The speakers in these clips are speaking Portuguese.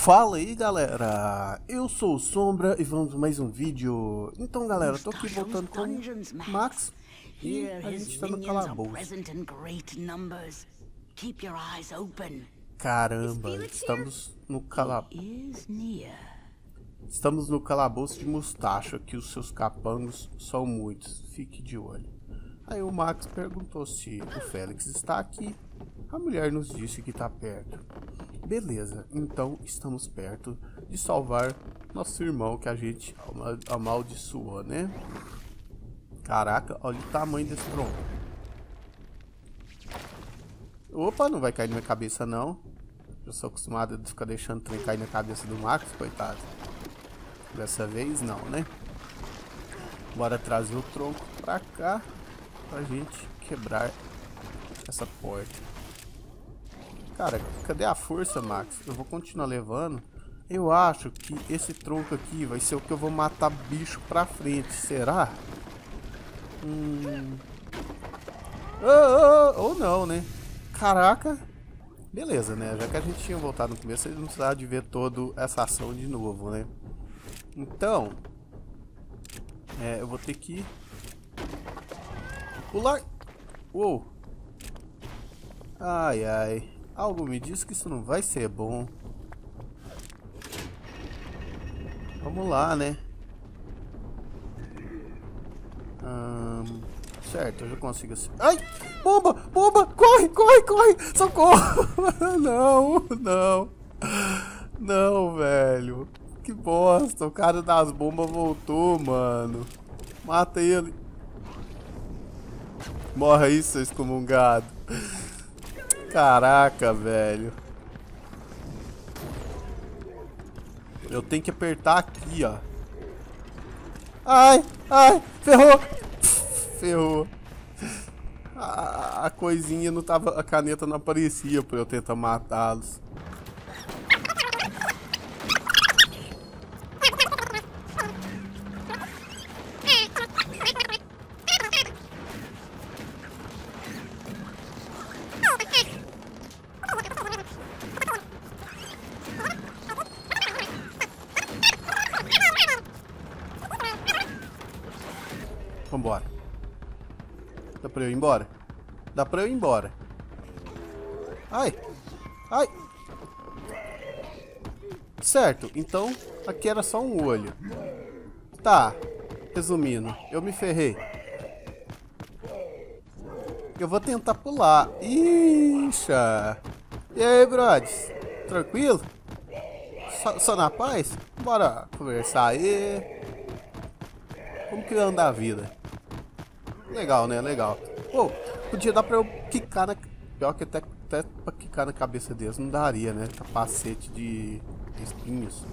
Fala aí galera, eu sou o Sombra e vamos mais um vídeo. Então galera, eu tô aqui voltando com o Max e a gente tá no calabouço. Caramba, estamos no calabouço de Mustacho, aqui os seus capangos são muitos, fique de olho. Aí o Max perguntou se o Félix está aqui, a mulher nos disse que está perto. Beleza, então estamos perto de salvar nosso irmão que a gente amaldiçoou, né? Caraca, olha o tamanho desse tronco. Opa, não vai cair na minha cabeça não. Eu sou acostumado a ficar deixando o trem cair na cabeça do Max, coitado. Dessa vez não, né? Bora trazer o tronco pra cá pra gente quebrar essa porta. Cara, cadê a força, Max? Eu vou continuar levando. Eu acho que esse tronco aqui vai ser o que eu vou matar bicho pra frente. Será? Ou não, né? Caraca. Beleza, né? Já que a gente tinha voltado no começo, eles não precisavam de ver toda essa ação de novo, né? Então... eu vou ter que... pular. Uou. Ai, ai. Algo me diz que isso não vai ser bom. Vamos lá, né? Certo, eu já consigo assim. Ai! Bomba! Bomba! Corre, corre, corre! Socorro! Não, não. Não, velho. Que bosta. O cara das bombas voltou, mano. Mata ele. Morra aí, seu excomungado. Caraca, velho. Eu tenho que apertar aqui, ó. Ai, ai, ferrou. Ferrou. A coisinha não tava... A caneta não aparecia pra eu tentar matá-los. Vambora. Dá pra eu ir embora? Dá pra eu ir embora. Ai. Ai. Certo, então aqui era só um olho. Tá. Resumindo, eu me ferrei. Eu vou tentar pular. Ixa. E aí, brothers? Tranquilo? Só na paz? Bora conversar aí. Como que anda a vida? Legal, né? Legal. Pô, podia dar pra eu quicar na... Pior que até pra quicar na cabeça deles não daria, né? Capacete de espinhos.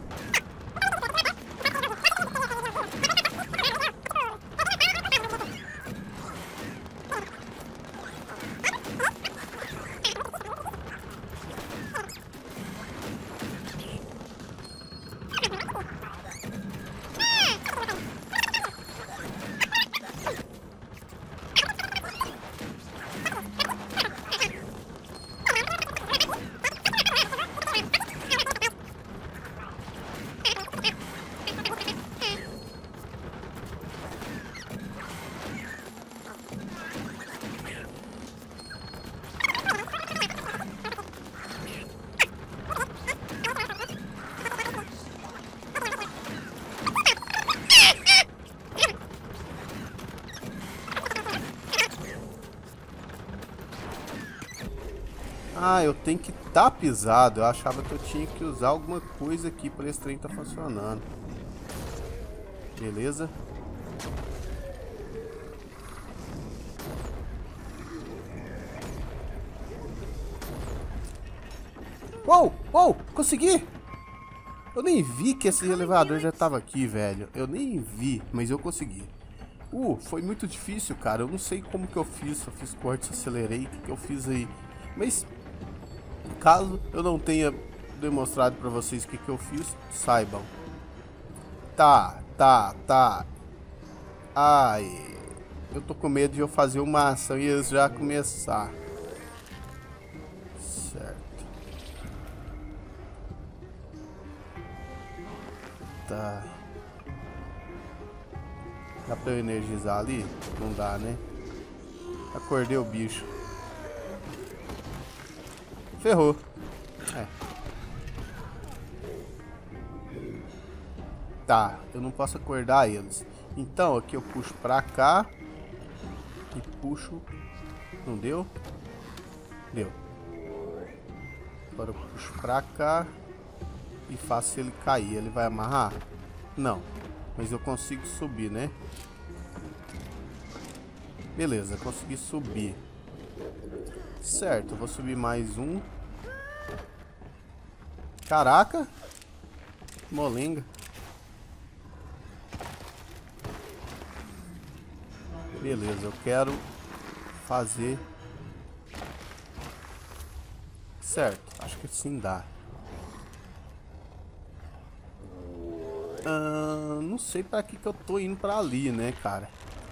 Ah, eu tenho que estar pisado. Eu achava que eu tinha que usar alguma coisa aqui para esse trem tá funcionando. Beleza? Uou, uou, consegui! Eu nem vi que esse elevador já estava aqui, velho. Eu nem vi, mas eu consegui. Foi muito difícil, cara. Eu não sei como que eu fiz. Eu fiz cortes, acelerei. O que eu fiz aí? Mas... caso eu não tenha demonstrado pra vocês o que eu fiz, saibam. Tá. Ai. Eu tô com medo de eu fazer uma ação e eles já começar. Certo. Tá. Dá pra eu energizar ali? Não dá, né? Acordei o bicho. Ferrou. É. Tá, eu não posso acordar eles. Então aqui eu puxo pra cá. E puxo. Não deu? Deu. Agora eu puxo pra cá. E faço ele cair. Ele vai amarrar? Não. Mas eu consigo subir, né? Beleza, consegui subir. Certo, eu vou subir mais um. Caraca! Molenga. Beleza, eu quero fazer... Certo, acho que sim dá. Não sei pra que eu tô indo pra ali, né, cara?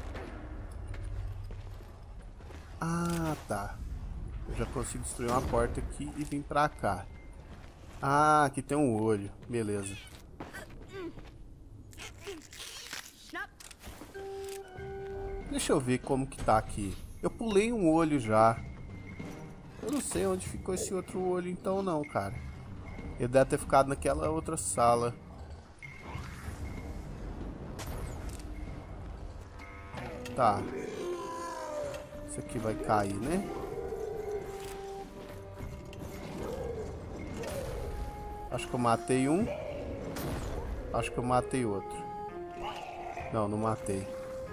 Ah, tá. Eu já consigo destruir uma porta aqui e vir pra cá. Ah, aqui tem um olho. Beleza. Deixa eu ver como que tá aqui. Eu pulei um olho já. Eu não sei onde ficou esse outro olho então não, cara. Ele deve ter ficado naquela outra sala. Tá. Isso aqui vai cair, né? Acho que eu matei um. Acho que eu matei outro. Não, não matei.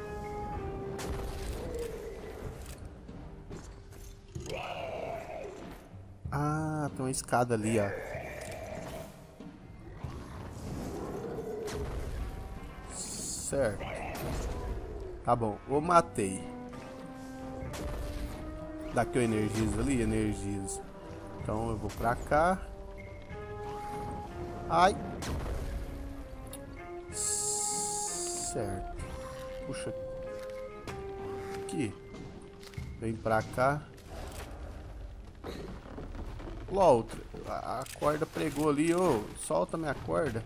Ah, tem uma escada ali, ó. Certo. Tá bom, eu matei. Daqui eu energizo ali, energizo. Então eu vou pra cá. Ai. Certo. Puxa. Aqui. Vem pra cá. LOL, a corda pregou ali, ô. Solta minha corda.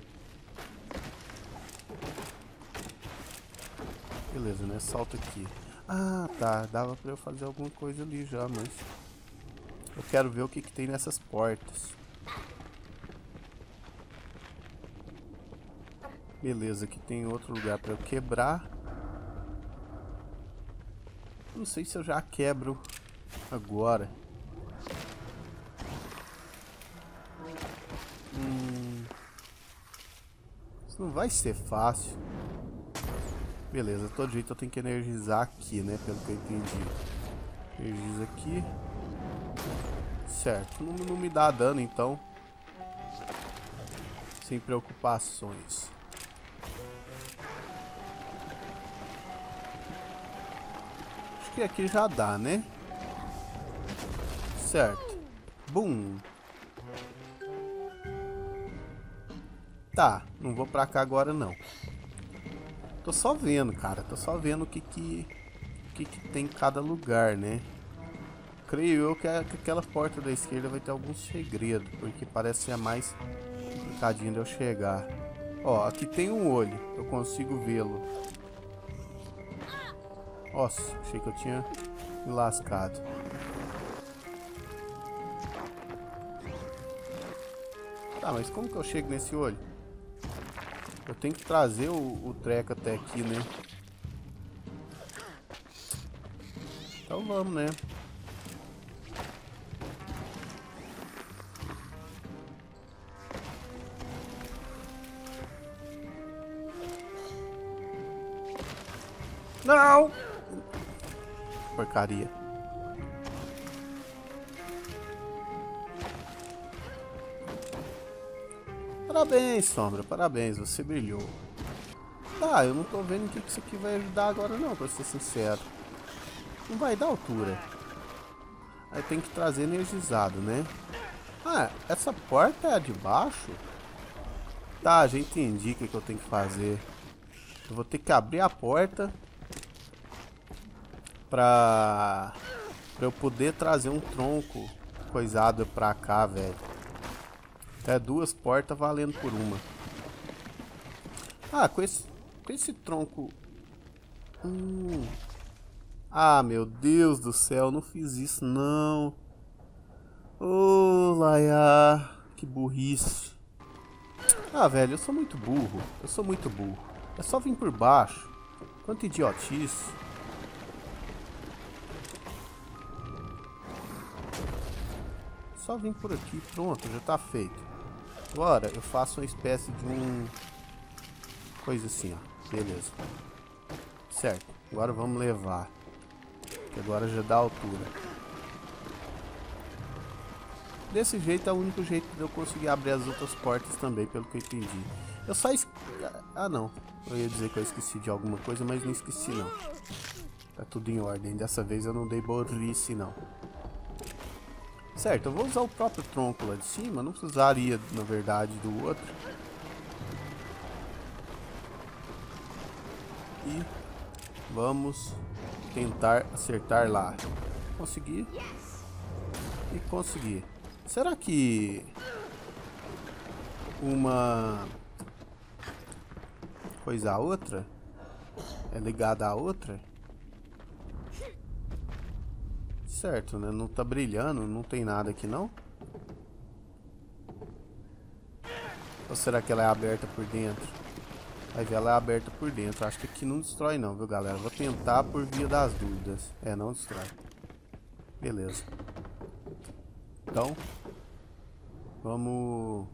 Beleza, né? Solta aqui. Ah, tá. Dava pra eu fazer alguma coisa ali já, mas... Eu quero ver o que tem nessas portas. Beleza, aqui tem outro lugar pra eu quebrar. Não sei se eu já quebro agora. Isso não vai ser fácil. Beleza, de todo jeito eu tenho que energizar aqui, né? Pelo que eu entendi. Energiza aqui. Certo, não me dá dano então. Sem preocupações. Acho que aqui já dá, né? Certo. Bum. Tá, não vou pra cá agora não. Tô só vendo, cara. Tô só vendo o que tem em cada lugar, né? Creio eu que aquela porta da esquerda vai ter algum segredo, porque parece ser a mais complicadinha de eu chegar. Ó, aqui tem um olho. Eu consigo vê-lo. Nossa, achei que eu tinha me lascado. Tá, mas como que eu chego nesse olho? Eu tenho que trazer o treco até aqui, né? Então vamos, né? Não! Porcaria. Parabéns, Sombra. Parabéns, você brilhou. Tá, eu não tô vendo o que isso aqui vai ajudar agora não, pra ser sincero. Não vai dar altura. Aí tem que trazer energizado, né? Ah, essa porta é a de baixo? Tá, já entendi o que eu tenho que fazer. Eu vou ter que abrir a porta pra eu poder trazer um tronco coisado pra cá, velho. É duas portas valendo por uma. Ah, com esse tronco... Ah, meu Deus do céu, não fiz isso não. Ô, Laia, que burrice. Ah, velho, eu sou muito burro. Eu sou muito burro. É só vir por baixo. Quanta idiotice. Só vir por aqui, pronto, já tá feito. Agora eu faço uma espécie de coisa assim, ó. Beleza. Certo, agora vamos levar. Que agora já dá altura. Desse jeito é o único jeito de eu conseguir abrir as outras portas também, pelo que eu entendi. Eu só Ah, não. Eu ia dizer que eu esqueci de alguma coisa, mas não esqueci não. Tá tudo em ordem. Dessa vez eu não dei burrice não. Certo, eu vou usar o próprio tronco lá de cima. Não precisaria, na verdade, do outro. E vamos tentar acertar lá. Consegui. E consegui. Será que uma coisa a outra é ligada à outra? Certo, né? Não tá brilhando, não tem nada aqui não? Ou será que ela é aberta por dentro? Vai ver, ela é aberta por dentro. Acho que aqui não destrói não, viu, galera? Vou tentar por via das dúvidas. É, não destrói. Beleza. Então, vamos...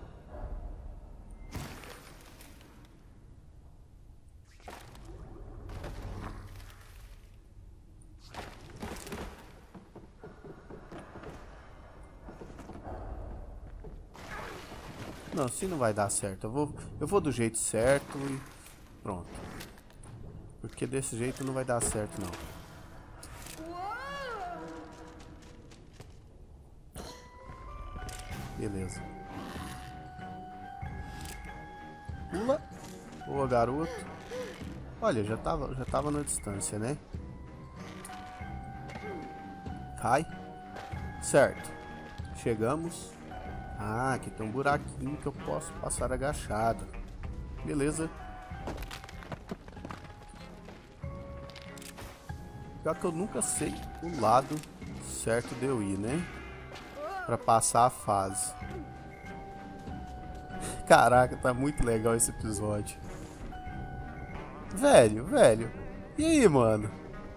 Não, assim não vai dar certo. Eu vou do jeito certo e pronto. Porque desse jeito não vai dar certo, não. Beleza. Pula. Boa, garoto. Olha, já tava na distância, né? Cai. Certo. Chegamos. Ah, aqui tem um buraquinho que eu posso passar agachado. Beleza. Pior que eu nunca sei o lado certo de eu ir, né? Pra passar a fase. Caraca, tá muito legal esse episódio. Velho. E aí, mano?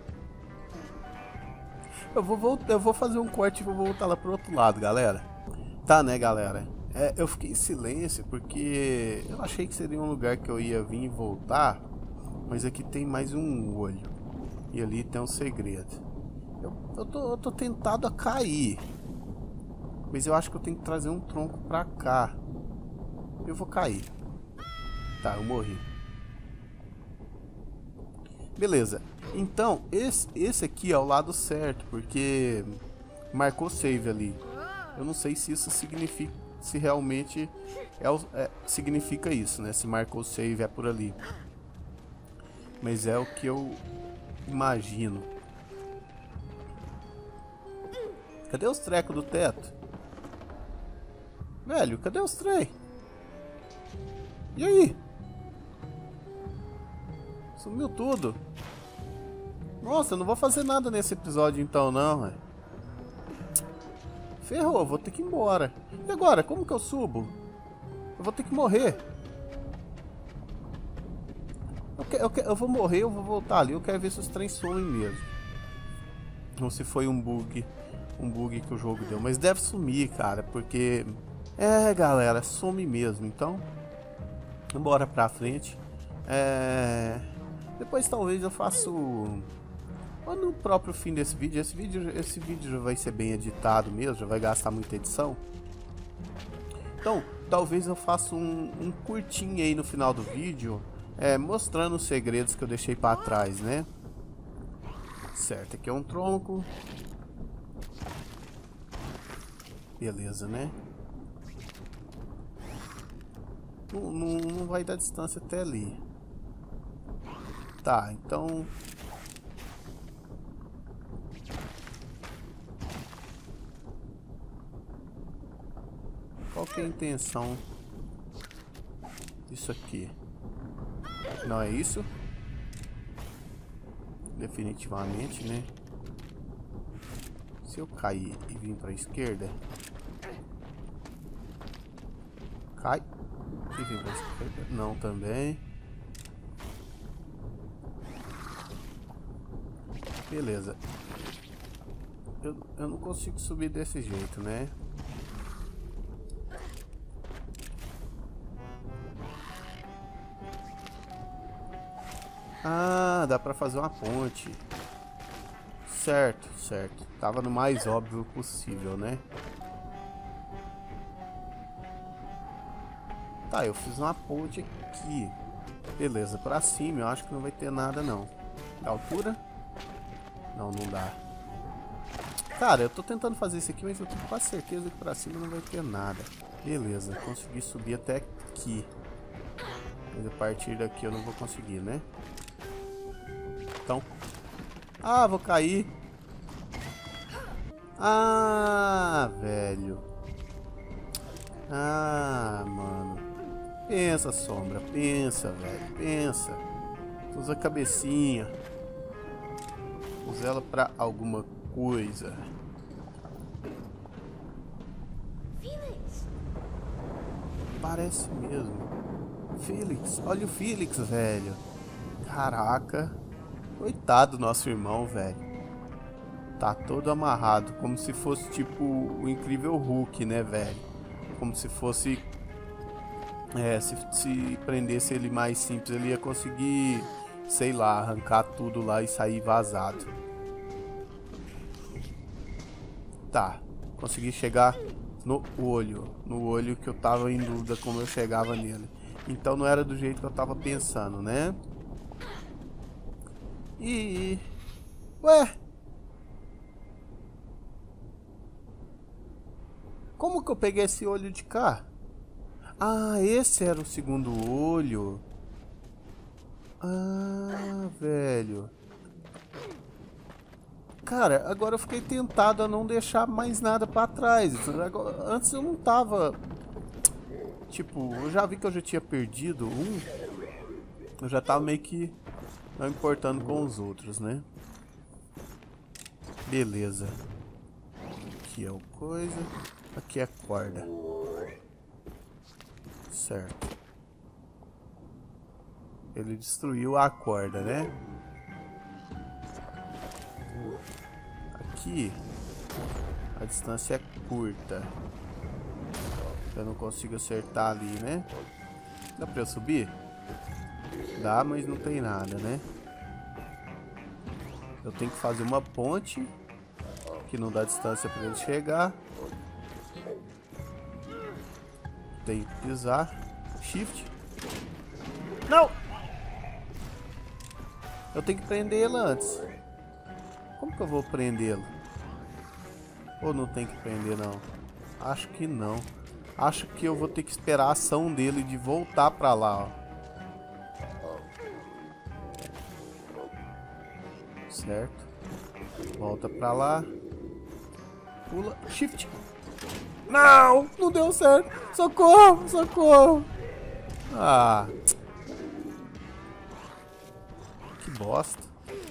Eu vou fazer um corte e vou voltar lá pro outro lado, galera. Tá, né, galera? Eu fiquei em silêncio porque eu achei que seria um lugar que eu ia vir e voltar. Mas aqui tem mais um olho. E ali tem um segredo. Eu tô tentado a cair. Mas eu acho que eu tenho que trazer um tronco pra cá. Eu vou cair. Tá, eu morri. Beleza. Então, esse aqui é o lado certo, porque marcou save ali. Eu não sei se isso significa, se realmente significa isso, né? Se marcou save é por ali. Mas é o que eu imagino. Cadê os trecos do teto? Velho, cadê os trem? E aí? Sumiu tudo. Nossa, eu não vou fazer nada nesse episódio então não, velho. Ferrou, vou ter que ir embora. E agora, como que eu subo? Eu vou ter que morrer. Eu vou morrer, eu vou voltar ali. Eu quero ver se os trens somem mesmo. Ou se foi um bug que o jogo deu. Mas deve sumir, cara, porque... É, galera, some mesmo. Então, bora pra frente. Depois talvez eu faço... Ou no próprio fim desse vídeo. Esse vídeo já vai ser bem editado mesmo. Já vai gastar muita edição. Então, talvez eu faça um curtinho aí no final do vídeo. Mostrando os segredos que eu deixei pra trás, né? Certo, aqui é um tronco. Beleza, né? Não vai dar distância até ali. Tá, então... Qual que é a intenção disso aqui? Não é isso? Definitivamente, né? Se eu cair e vir pra esquerda... Cai. E vir pra esquerda. Não, também. Beleza. Eu não consigo subir desse jeito, né? Ah, dá pra fazer uma ponte. Certo, certo. Tava no mais óbvio possível, né? Tá, eu fiz uma ponte aqui. Beleza, pra cima eu acho que não vai ter nada não. Da altura? Não, não dá. Cara, eu tô tentando fazer isso aqui, mas eu tenho quase certeza que pra cima não vai ter nada. Beleza, consegui subir até aqui. Mas a partir daqui eu não vou conseguir, né? Então... Ah, vou cair. Ah, velho. Ah, mano. Pensa, Sombra. Pensa, velho. Pensa. Usa a cabecinha. Usa ela pra alguma coisa. Felix. Parece mesmo. Felix. Olha o Felix, velho. Caraca. Coitado do nosso irmão, velho. Tá todo amarrado. Como se fosse tipo o Incrível Hulk, né, velho? Como se fosse... se prendesse ele mais simples, ele ia conseguir, sei lá, arrancar tudo lá e sair vazado. Tá, consegui chegar no olho que eu tava em dúvida como eu chegava nele. Então não era do jeito que eu tava pensando, né? Ué? Como que eu peguei esse olho de cá? Ah, esse era o segundo olho. Ah, velho. Cara, agora eu fiquei tentado a não deixar mais nada pra trás. Antes eu não tava... Tipo, eu já vi que eu já tinha perdido um. Eu já tava meio que não importando com os outros, né? Beleza. Aqui é o coisa. Aqui é a corda. Certo. Ele destruiu a corda, né? Aqui a distância é curta. Eu não consigo acertar ali, né? Dá pra eu subir? Dá, mas não tem nada, né? Eu tenho que fazer uma ponte que não dá distância pra ele chegar. Tem que pisar. Shift. Não! Eu tenho que prendê-lo antes. Como que eu vou prendê-lo? Ou não tem que prender, não? Acho que não. Acho que eu vou ter que esperar a ação dele de voltar pra lá, ó. Certo. Volta pra lá. Pula. Shift. Não! Não deu certo. Socorro! Socorro! Ah. Que bosta.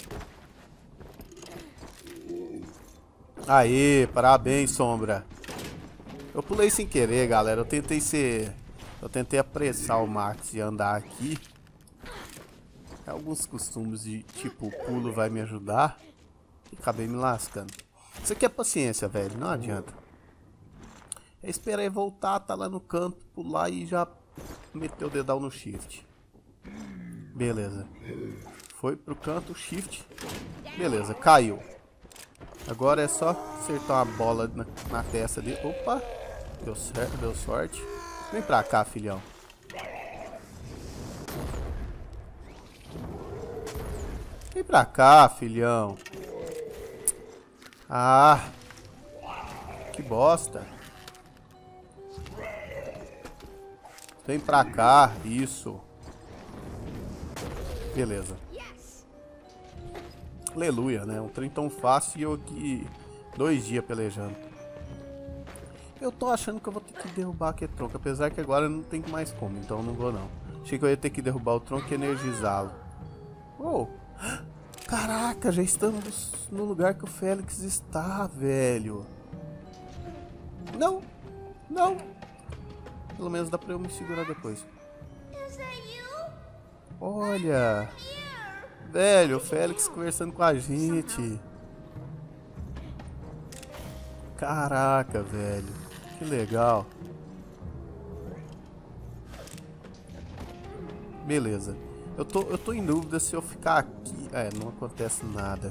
Aê, parabéns, Sombra. Eu pulei sem querer, galera. Eu tentei apressar o Max e andar aqui. Alguns costumes de tipo, o pulo vai me ajudar. E acabei me lascando. Isso aqui é paciência, velho. Não adianta. Eu esperei voltar, tá lá no canto, pular e já meteu o dedão no shift. Beleza. Foi pro canto, shift. Beleza, caiu. Agora é só acertar uma bola na testa dele. Opa! Deu certo, deu sorte. Vem pra cá, filhão. Vem pra cá, filhão. Ah! Que bosta. Vem pra cá, isso. Beleza. Aleluia, né? Um trem tão fácil e eu aqui 2 dias pelejando. Eu tô achando que eu vou ter que derrubar a Ketronka, apesar que agora não tem mais como, então eu não vou não. Achei que eu ia ter que derrubar o tronco e energizá-lo. Oh! Caraca, já estamos no lugar que o Félix está, velho. Não! Não! Pelo menos dá pra eu me segurar depois. Is that you? Olha! Velho, o Félix conversando com a gente. Caraca, velho. Que legal. Beleza. Eu tô em dúvida se eu ficar aqui... É, não acontece nada.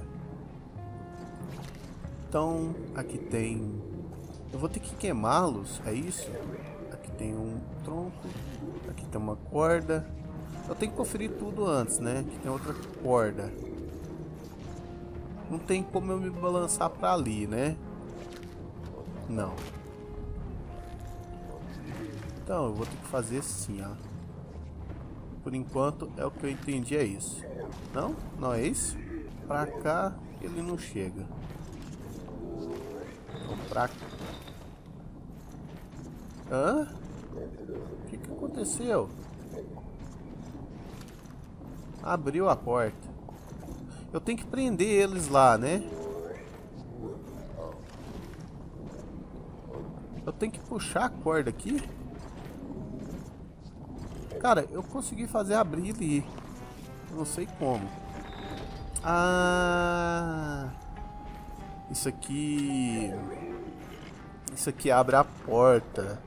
Então, aqui tem... Eu vou ter que queimá-los, é isso? Aqui tem um tronco. Aqui tem uma corda. Eu tenho que conferir tudo antes, né? Aqui tem outra corda. Não tem como eu me balançar pra ali, né? Não. Então, eu vou ter que fazer assim, ó. Por enquanto, é o que eu entendi, é isso. Não? Não é isso? Pra cá, ele não chega. Então, pra cá. Hã? O que aconteceu? Abriu a porta. Eu tenho que prender eles lá, né? Eu tenho que puxar a corda aqui? Cara, eu consegui fazer abrir ali. Não sei como. Ah... Isso aqui abre a porta.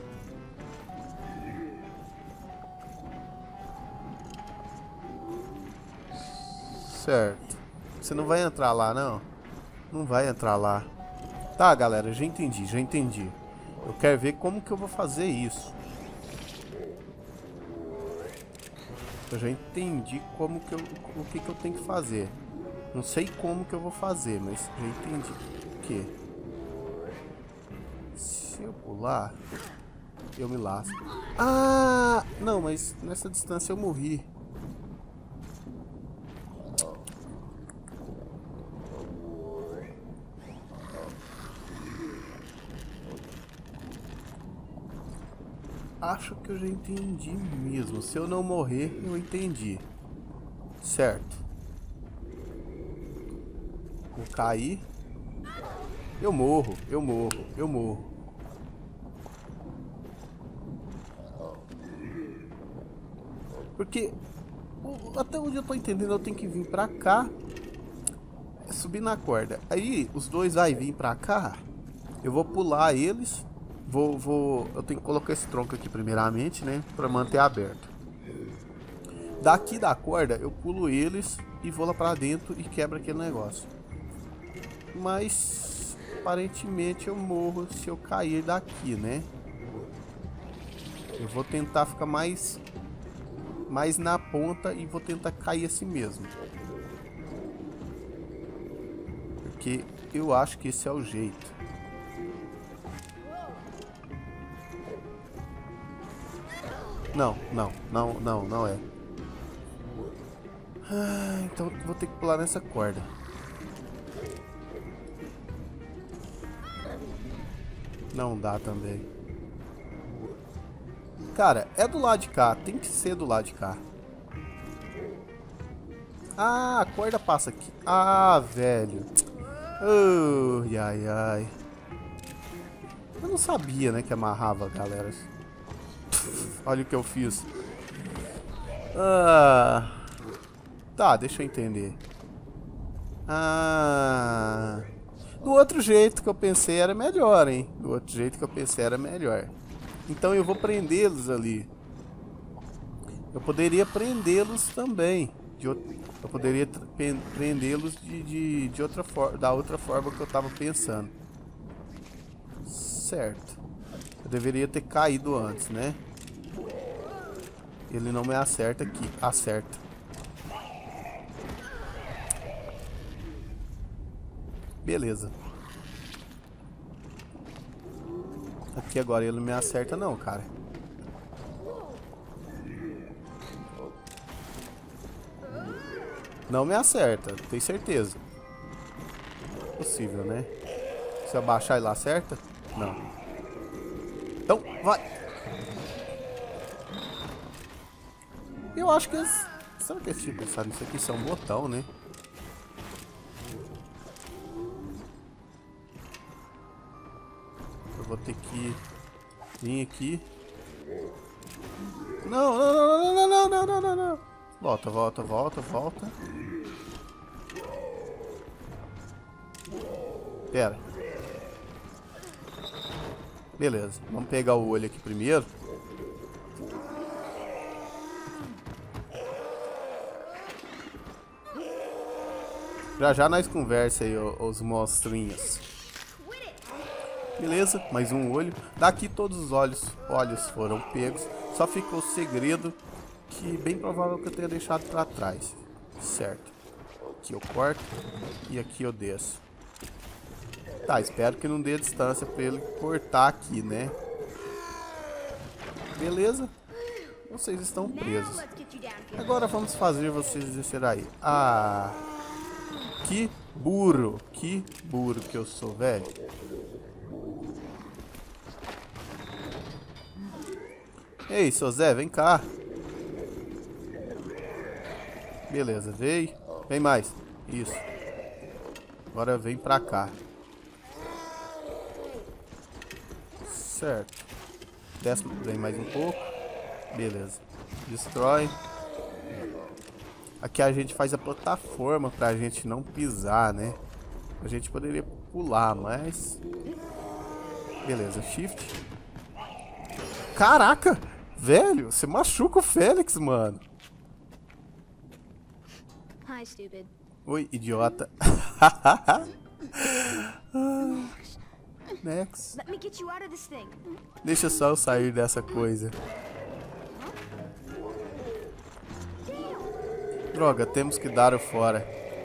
Certo. Você não vai entrar lá, não? Não vai entrar lá. Tá, galera, já entendi, já entendi. Eu quero ver como que eu vou fazer isso. Eu já entendi como que o que eu tenho que fazer. Não sei como que eu vou fazer, mas já entendi. O quê? Se eu pular, eu me lasco. Ah! Não, mas nessa distância eu morri. Acho que eu já entendi mesmo. Se eu não morrer, eu entendi. Certo. Vou cair. Eu morro, eu morro, eu morro. Porque até onde eu tô entendendo, eu tenho que vir pra cá, subir na corda. Aí os dois vai vir pra cá. Eu vou pular eles. Eu tenho que colocar esse tronco aqui primeiramente, né? Pra manter aberto. Daqui da corda eu pulo eles e vou lá pra dentro e quebro aquele negócio. Mas aparentemente eu morro se eu cair daqui, né? Eu vou tentar ficar mais na ponta e vou tentar cair assim mesmo. Porque eu acho que esse é o jeito. Não é. Ah, então vou ter que pular nessa corda. Não dá também. Cara, é do lado de cá. Tem que ser do lado de cá. Ah, a corda passa aqui. Ah, velho. Ai. Eu não sabia, né, que amarrava, galera. Olha o que eu fiz. Ah, tá, deixa eu entender. Ah, do outro jeito que eu pensei era melhor, hein? Do outro jeito que eu pensei era melhor. Então eu vou prendê-los ali. Eu poderia prendê-los também. Eu poderia prendê-los de outra forma, da outra forma que eu tava pensando. Certo. Eu deveria ter caído antes, né? Ele não me acerta aqui. Acerta. Beleza. Aqui agora ele não me acerta não, cara. Não me acerta, tenho certeza. Possível, né? Se eu abaixar ele acerta? Não. Então, vai! Eu acho que eles... Será que eles tinham pensado nisso aqui? Isso é um botão, né? Eu vou ter que vir aqui. Não, não, não, não, não, não, não, não, não. Volta, volta, volta, volta. Pera. Beleza, vamos pegar o olho aqui primeiro. Já já nós conversa aí, os monstrinhos. Beleza, mais um olho. Daqui todos os olhos foram pegos. Só ficou o segredo, que bem provável que eu tenha deixado pra trás. Certo. Aqui eu corto e aqui eu desço. Tá, espero que não dê distância pra ele cortar aqui, né? Beleza? Vocês estão presos. Agora vamos fazer vocês descer aí. Ah, que burro que eu sou, velho. Ei, seu Zé, vem cá. Beleza, veio. Vem mais. Isso. Agora vem pra cá. Certo. Desce, vem mais um pouco. Beleza. Destrói. Aqui a gente faz a plataforma pra gente não pisar, né? A gente poderia pular, mas... Beleza, shift. Caraca! Velho, você machuca o Félix, mano. Hi, stupid. Oi, idiota. Next. Let me get you out of this thing. Deixa só eu sair dessa coisa. Droga, temos que dar o fora.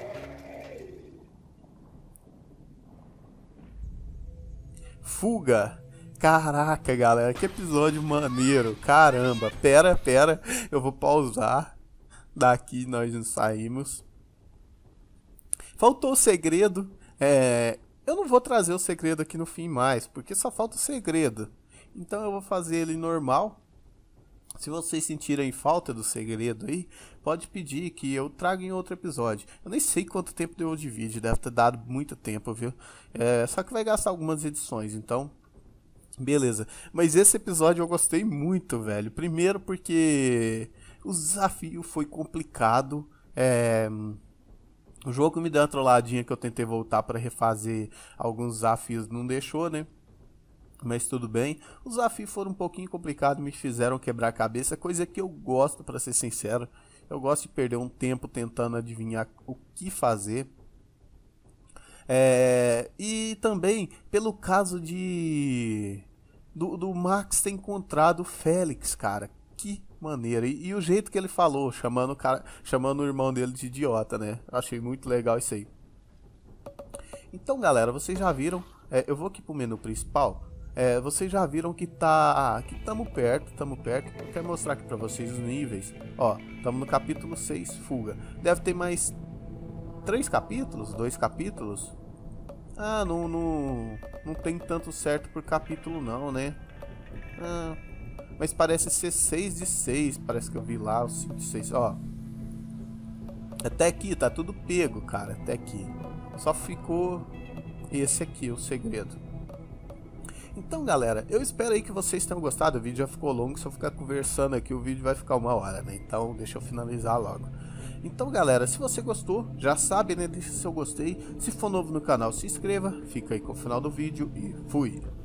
Fuga. Caraca, galera, que episódio maneiro. Caramba, pera, eu vou pausar. Daqui nós não saímos. Faltou o segredo. Eu não vou trazer o segredo aqui no fim mais, porque só falta o segredo. Então eu vou fazer ele normal. Se vocês sentirem falta do segredo aí, pode pedir que eu traga em outro episódio. Eu nem sei quanto tempo deu de vídeo, deve ter dado muito tempo, viu? Só que vai gastar algumas edições, então... Beleza. Mas esse episódio eu gostei muito, velho. Primeiro porque o desafio foi complicado. O jogo me deu uma trolladinha que eu tentei voltar para refazer alguns desafios, não deixou, né? Mas tudo bem. Os desafios foram um pouquinho complicados, me fizeram quebrar a cabeça, coisa que eu gosto, para ser sincero. Eu gosto de perder um tempo tentando adivinhar o que fazer. E também pelo caso do Max ter encontrado o Félix, cara. Que maneira. E o jeito que ele falou, chamando o irmão dele de idiota, né? Eu achei muito legal isso aí. Então, galera, vocês já viram. Eu vou aqui pro menu principal. Vocês já viram que estamos perto. Eu quero mostrar aqui pra vocês os níveis. Ó, estamos no capítulo 6, fuga. Deve ter mais 3 capítulos? 2 capítulos? Ah, não tem tanto certo por capítulo não, né? Mas parece ser 6 de 6. Parece que eu vi lá os 5 de 6. Ó, até aqui tá tudo pego, cara. Até aqui só ficou esse aqui, o segredo. Então, galera, eu espero aí que vocês tenham gostado. O vídeo já ficou longo. Se eu ficar conversando aqui, o vídeo vai ficar 1 hora, né? Então deixa eu finalizar logo. Então, galera, se você gostou, já sabe, né? Deixa seu gostei. Se for novo no canal, se inscreva. Fica aí com o final do vídeo e fui!